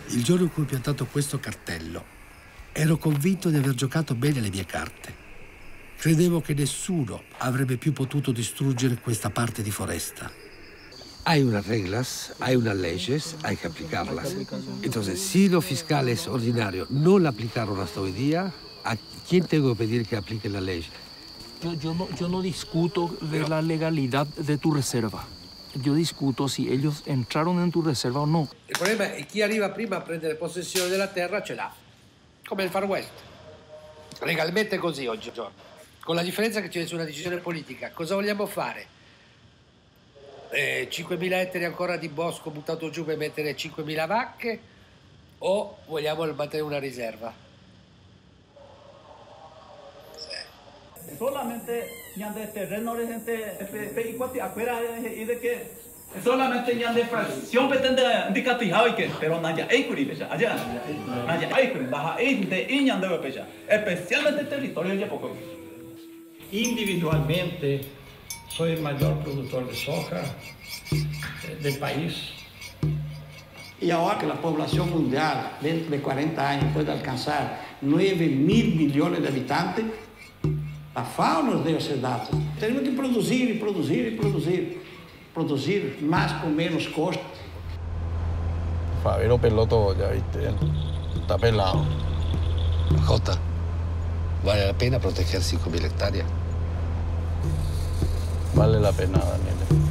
Il giorno in cui ho piantato questo cartello, ero convinto di aver giocato bene le mie carte. Credevo che nessuno avrebbe più potuto distruggere questa parte di foresta. Hay unas reglas, hay unas leyes, hay que aplicarlas. Entonces, si los fiscales ordinarios no la aplicaron hasta hoy día, ¿a quién tengo que pedir que aplique la ley? Yo no discuto de la legalidad de tu reserva. Yo discuto si ellos entraron en tu reserva o no. Il problema è chi arriva prima a prendere possessione della terra ce l'ha, come il Far West. Legalmente è così oggigiorno, con la differenza che c'è su una decisione politica. Cosa vogliamo fare? 5.000 ettari ancora di bosco buttato giù per mettere 5.000 vacche o vogliamo mantenere una riserva? Solamente ñande terreno de gente pe afuera y de que solamente ñande fracción pretende indicativo y que pero naya equity pesa allá naya equity baja de ñande pesa especialmente territorio de poco. Individualmente soy el mayor productor de soja del país. Y ahora que la población mundial dentro de 40 años puede alcanzar 9.000 millones de habitantes, la FAO nos deu esses dados. Tenemos que producir y producir y producir. Producir más con menos costo. Favero peló todo, ya viste, está pelado. Jota, ¿vale la pena proteger 5.000 hectáreas? Vale la pena, Daniel.